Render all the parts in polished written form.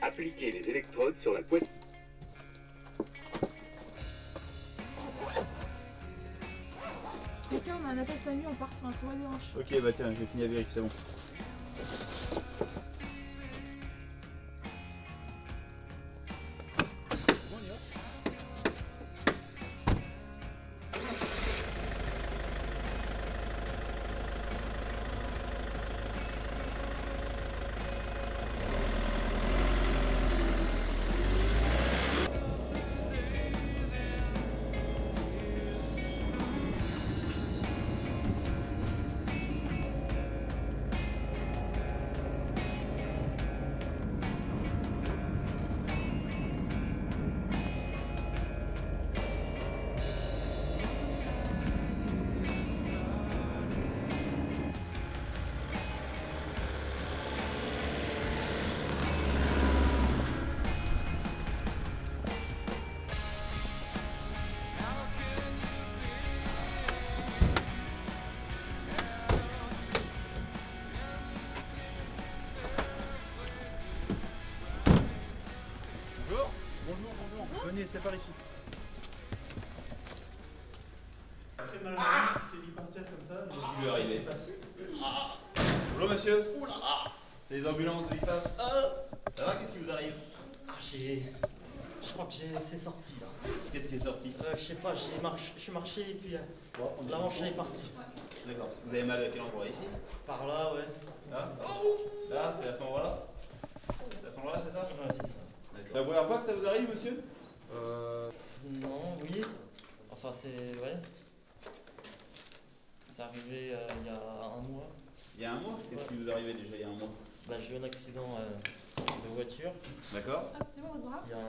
Appliquez les électrodes sur la poitrine. Tiens, on a un appel Samy, on part sur un travail des hanches. Ok, bah tiens, j'ai fini à vérifier, c'est bon. Bonjour. Venez, c'est par ici. Très mal à la c'est mis par terre comme ça. Qu'est-ce qui lui est arrivé? Bonjour monsieur. C'est les ambulances de l'IFAS. Ça va, qu'est-ce qui vous arrive? Je crois que c'est sorti là. Qu'est-ce qui est sorti? Je sais pas, je suis marché et puis la hanche est partie. D'accord. Vous avez mal à quel endroit? Ici? Par là, ouais. Là? Là, c'est à cet endroit-là? C'est à cet endroit-là, c'est ça? Ouais, c'est ça. D'accord. La première fois que ça vous arrive, monsieur? Non, oui. Enfin, c'est. Ouais. C'est arrivé il y a un mois. Il y a un mois? Qu'est-ce qui vous est arrivé déjà il y a un mois? Bah, j'ai eu un accident de voiture. D'accord. Hop, c'est bon, votre bras. Il y a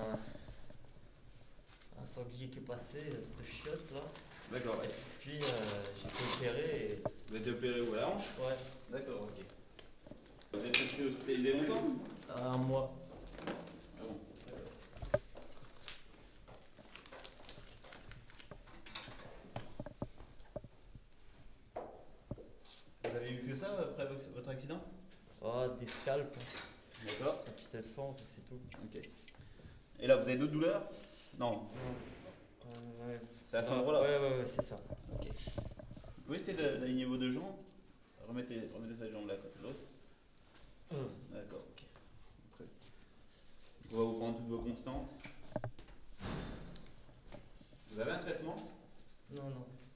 un sanglier qui est passé, cette chiotte là. D'accord. Et puis j'ai été opéré et. Vous êtes opéré où? À la hanche? Ouais. D'accord, ok. Vous êtes resté hospitalisé longtemps? Un mois. Ah bon. Vous avez eu que ça après votre accident? Ah, des scalps. D'accord. Et puis c'est le sang, c'est tout. Ok. Et là, vous avez d'autres douleurs? Non. Ouais. C'est à cet endroit-là? Ouais, c'est ça. Ok. Vous pouvez essayer d'aligner vos deux jambes? Remettez cette jambe-là à côté de l'autre. D'accord, ok. Très bien. On va vous prendre toutes vos constantes. Vous avez un traitement? Non.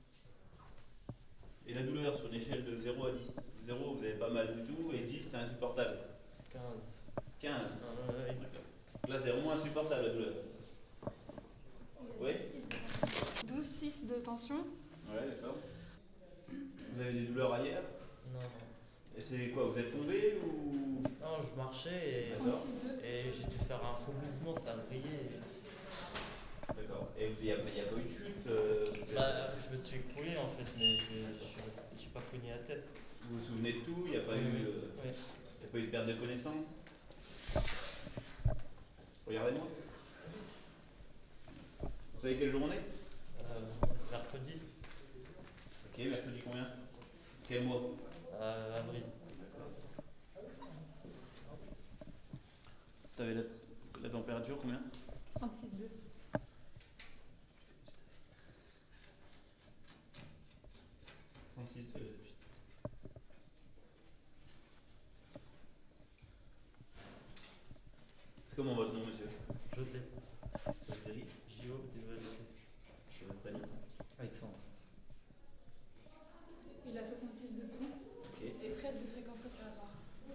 Et la douleur sur une échelle de 0 à 10? 0, vous avez pas mal du tout, et 10, c'est insupportable. 15. 15? Ouais. D'accord. Là, c'est vraiment insupportable la douleur. Oui? 12,6 de tension. Ouais, d'accord. Vous avez des douleurs ailleurs? Non. Et c'est quoi? Vous êtes tombé ou? Non, je marchais D'accord. 36,2. et j'ai dû faire un faux mouvement, ça a brillé. D'accord. Et il n'y a pas eu de chute Bah, je me suis écroulé en fait, mais je suis pas cogné la tête. Vous vous souvenez de tout? Il n'y a pas eu, Ouais. il y a pas eu de perte de connaissance? Regardez-moi. Vous savez quelle journée? Mercredi, Ok, mercredi combien? Quel mois? avril. Tu avais la température combien? 36,2. C'est comment votre nom, monsieur? Jeté. Ça se dit? JO, C'est votre prénom? Alexandre. Il a 66 de pouls Ok. et 13 de fréquence respiratoire.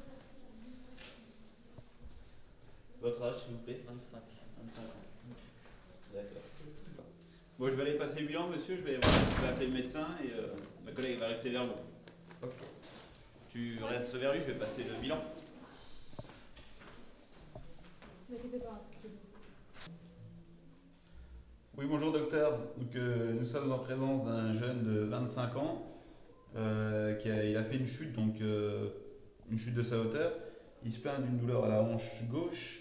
Votre âge, s'il vous plaît? 25. 25 ans. D'accord. Bon, je vais aller passer le bilan, monsieur. Je vais appeler le médecin et ma collègue va rester vers vous. Ok. Tu restes vers lui, je vais passer le bilan. Ne vous inquiétez pas, s'occupez-vous. Oui, bonjour docteur. Donc, nous sommes en présence d'un jeune de 25 ans il a fait une chute, donc une chute de sa hauteur. Il se plaint d'une douleur à la hanche gauche.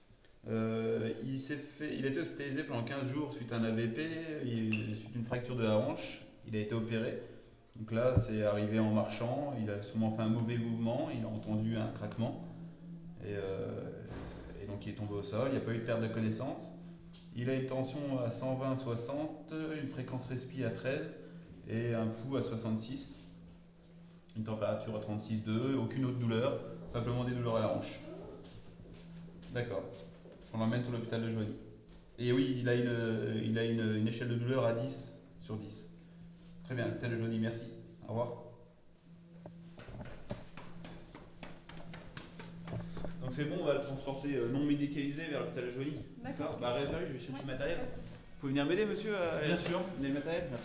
Il a été hospitalisé pendant 15 jours suite à un AVP, suite à une fracture de la hanche. Il a été opéré. Donc là, c'est arrivé en marchant. Il a sûrement fait un mauvais mouvement. Il a entendu un craquement. Et donc il est tombé au sol, il n'y a pas eu de perte de connaissance. Il a une tension à 120-60, une fréquence respi à 13 et un pouls à 66. Une température à 36,2, aucune autre douleur, simplement des douleurs à la hanche. D'accord. On l'emmène sur l'hôpital de Joigny. Et oui, il a une échelle de douleur à 10 sur 10. Très bien, l'hôpital de Joigny, merci. Au revoir. Donc c'est bon, on va le transporter non médicalisé vers l'hôpital de Joigny. D'accord. Bah reste là, je vais chercher le matériel. Pas de souci. Vous pouvez venir m'aider, monsieur Bien sûr. Venez le matériel, merci.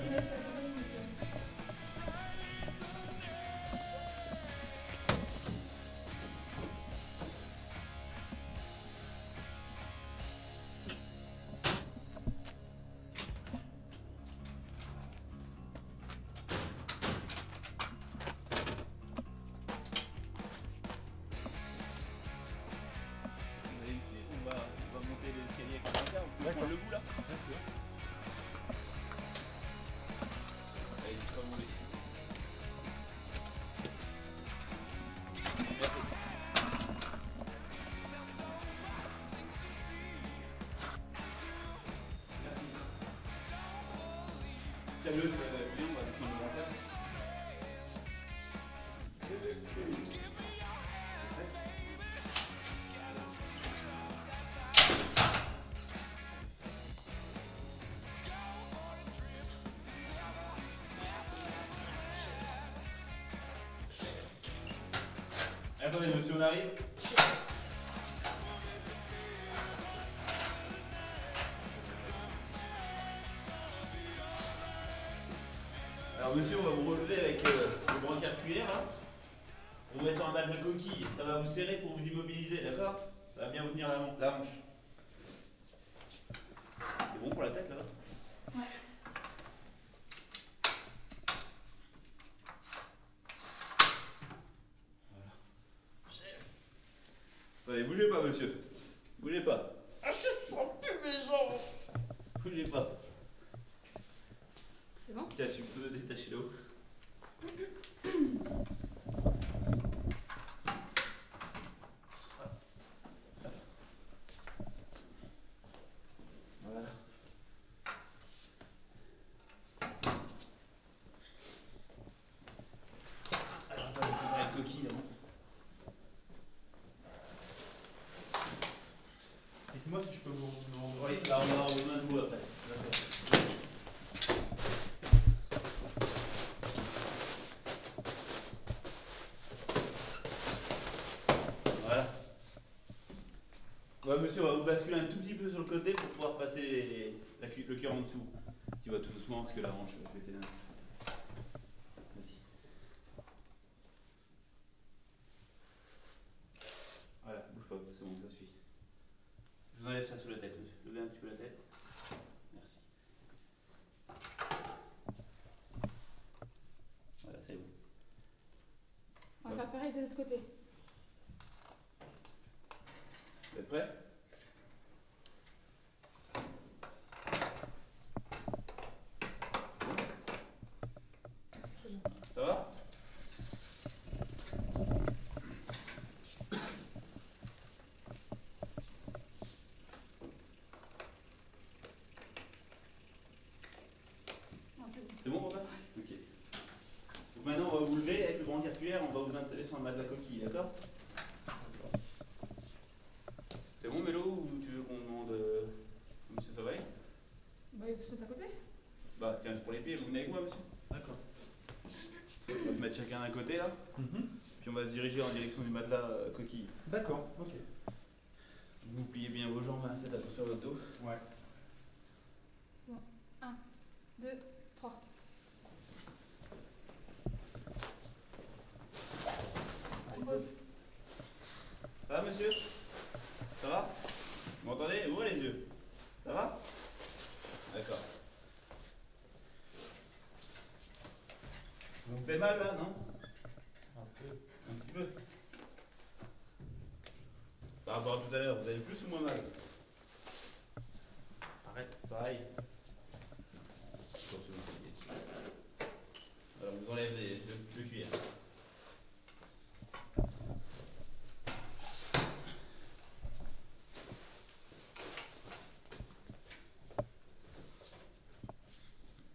On va monter l'escalier avec le brancard, vous pouvez prendre le bout là. Allez, comme vous voulez. Merci. Merci. Tiens-le, on va descendre le brancard. Attendez, monsieur, on arrive. Alors, monsieur, on va vous relever avec le brancard cuillère. Là. On va mettre sur un bal de coquille. Ça va vous serrer pour vous immobiliser, d'accord? Ça va bien vous tenir la hanche. C'est bon pour la tête, là-bas? Ouais. Allez, bougez pas, monsieur. Bougez pas. Ah, je sens plus mes jambes. Bougez pas. C'est bon? Tiens, tu peux détacher l'eau. Voilà. Alors, attends, je vais préparer une coquille avant. Dites-moi si je peux vous Oui, là on va avoir besoin de vous après. D'accord. Voilà. Ouais, monsieur, on va vous basculer un tout petit peu sur le côté pour pouvoir passer le cuir en dessous. Tu vas tout doucement parce que la hanche va péter d'un. Vas-y. Voilà, bouge pas, c'est bon, ça suffit. Je vous enlève ça sous la tête, monsieur. Levez un petit peu la tête. Merci. Voilà, c'est bon. On va faire pareil de l'autre côté. Vous êtes prêts? C'est bon. Ça va? Non, c'est bon. C'est bon, papa? Ok. Donc maintenant, on va vous lever avec le brancard cuillère, on va vous installer sur le mat de la coquille, d'accord? C'est bon, Mélo, ou tu veux qu'on demande monsieur Savary? Bah, il saute à côté. Bah, tiens, pour les pieds, vous venez avec moi, monsieur? D'accord. On va se mettre chacun d'un côté, là, puis on va se diriger en direction du matelas coquille. D'accord, ok. Vous pliez bien vos jambes, hein, faites attention à votre dos. Ouais. 2, 3. On pose. Ça va, monsieur? Ça va? Vous m'entendez? Ouvrez les yeux. Ça va? D'accord. Ça vous fait mal, là, non? Un peu. Un petit peu. Par rapport à tout à l'heure, vous avez plus ou moins mal? Arrête, pareil. Alors, on vous enlève le cuir.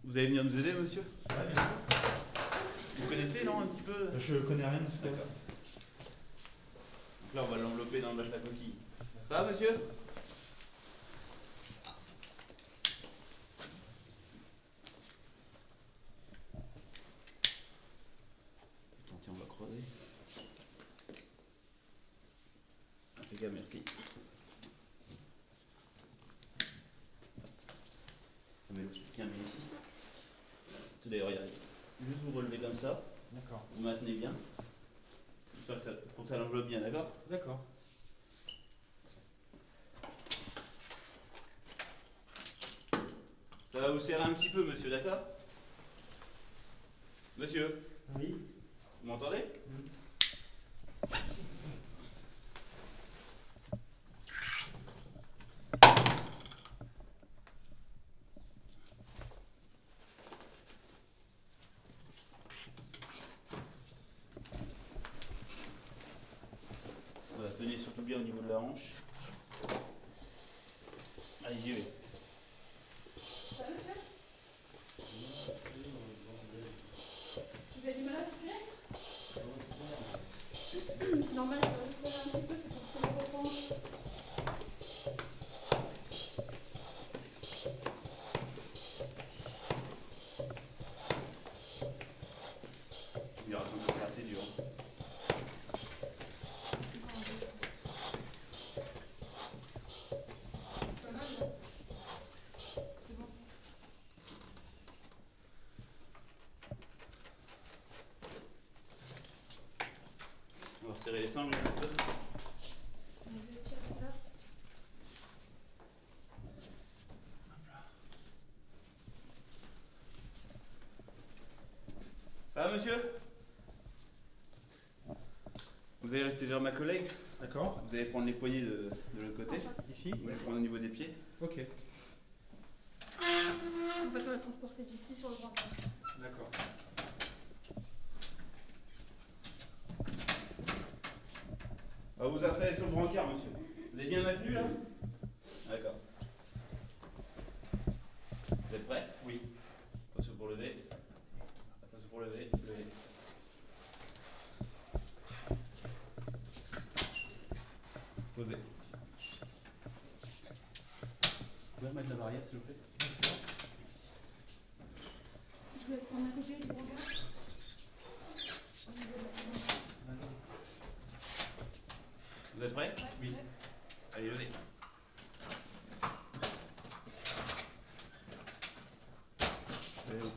Vous allez venir nous aider, monsieur? Ouais, bien sûr. Vous connaissez, non, un petit peu? Je connais rien de ce D'accord. Donc là, on va l'envelopper dans le bas de la coquille. Ça va, monsieur? Attends, tiens, on va croiser. Impeccable, merci. On met le soutien bien ici. Tout d'ailleurs, regardez. Juste vous relevez comme ça, D'accord. vous maintenez bien. Histoire que ça, pour que ça l'enveloppe bien, d'accord? D'accord. Ça va vous serrer un petit peu, monsieur, d'accord? Monsieur, Oui. vous m'entendez? Voilà, tenez surtout bien au niveau de la hanche. Allez, j'y vais. Ça va, monsieur? Vous avez du mal à respirer? Normal, ça va vous serrer un petit peu, c'est pour que ça reprend. Tu verras comme ça, c'est assez dur. Pas mal, non? C'est bon. On va resserrer les sangles un peu. On va vestir tout ça. Ça va, monsieur? Vous allez rester vers ma collègue. D'accord. Vous allez prendre les poignées de l'autre côté. En face. Ici. Vous allez prendre au niveau des pieds. Ok. De toute façon, on va se transporter d'ici sur le brancard. D'accord. On va vous installer sur le brancard, monsieur. Vous êtes bien maintenu, là? D'accord. Vous êtes prêts? Oui. Attention pour lever. Attention pour lever. Lever. Posez. Vous pouvez remettre la barrière, s'il vous plaît? Je vous laisse prendre un côté du brancard. Au niveau de la table. Vous êtes prêts? Ouais, Oui. ouais. Allez, levez. C'est bon.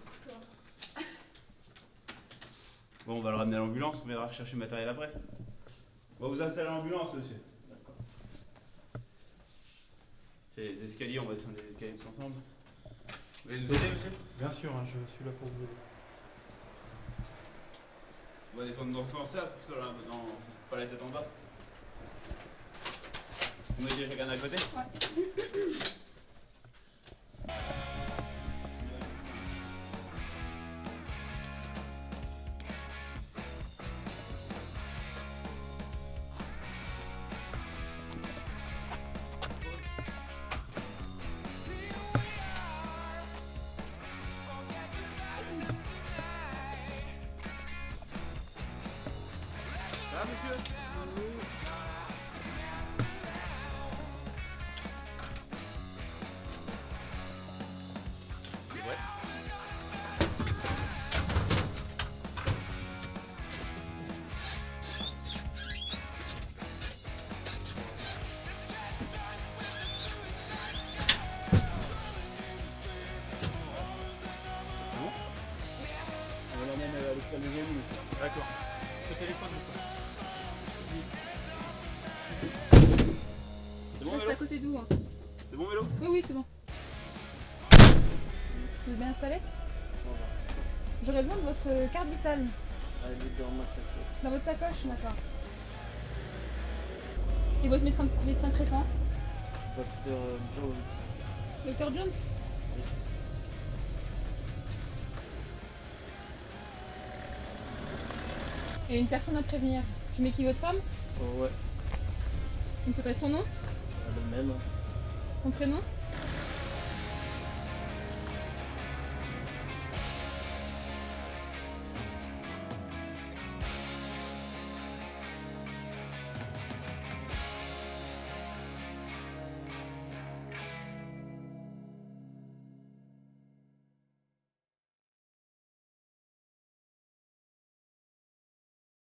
Bon, on va le ramener à l'ambulance, on viendra rechercher le matériel après. On va vous installer à l'ambulance, monsieur. D'accord. C'est les escaliers, on va descendre les escaliers tous ensemble. Vous allez nous aider, monsieur? Bien sûr, hein, je suis là pour vous aider. On va descendre dans ce sens-là, pour que ça soit pas la tête en bas. On est déjà chacun d'un côté? Ouais. Ça va, monsieur? Ouais. On va l'emmener à l'hôpital de Génie. D'accord. Ce téléphone, C'est bon, Reste vélo? à côté d'où, hein? C'est bon, vélo? Oui, oui, c'est bon. Vous êtes bien installé? J'aurais besoin de votre carte vitale. Elle est dans ma sacoche. Dans votre sacoche, d'accord. Et votre médecin traitant? Docteur Jones. Dr Jones? Et une personne à prévenir. Je mets qui, votre femme? Oh ouais, Il me faudrait son nom? le même. Son prénom?